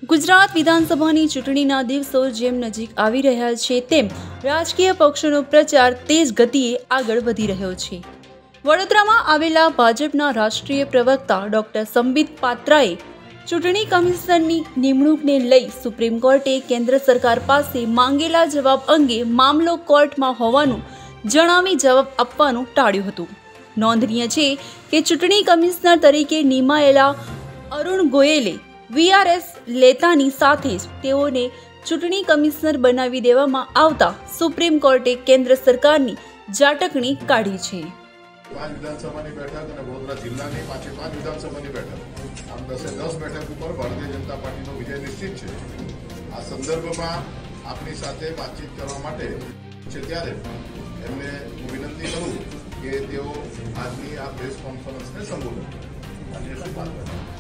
ગુજરાત વિધાનસભાની ચૂંટણીના દિવસો જેમ નજીક આવી રહ્યા છે તેમ રાજકીય પક્ષોનો પ્રચાર તેજ ગતિએ આગળ વધી રહ્યો છે। વડોદરામાં આવેલા ભાજપના રાષ્ટ્રીય પ્રવક્તા ડોક્ટર સંબિત પાત્રાએ ચૂંટણી કમિશનરની નિમણૂકને લઈ સુપ્રીમ કોર્ટે કેન્દ્ર સરકાર પાસે માંગેલા જવાબ અંગે મામલો કોર્ટમાં હોવાનું જણાવી જવાબ આપવાનું ટાળ્યું હતું। નોંધનીય છે કે ચૂંટણી કમિશનર તરીકે નિમાયેલા અરુણ ગોયલે વીઆરએસ લેતાની સાથે જ તેઓને ચૂંટણી કમિશનર બનાવી દેવામાં આવતા સુપ્રીમ કોર્ટે કેન્દ્ર સરકારની ઝાટકણી કાઢી છે। 5 વિધાનસભાની બેઠક અને વડોદરા જિલ્લાની 5 વિધાનસભાની બેઠક આમ 10 બેઠક ઉપર ભારતીય જનતા પાર્ટીનો વિજય નિશ્ચિત છે। આ સંદર્ભમાં આપની સાથે વાતચીત કરવા માટે છે ત્યારે એમને હું વિનંતી કરું કે તેઓ આજની આ પ્રેસ કોન્ફરન્સને સંબોધન કરે।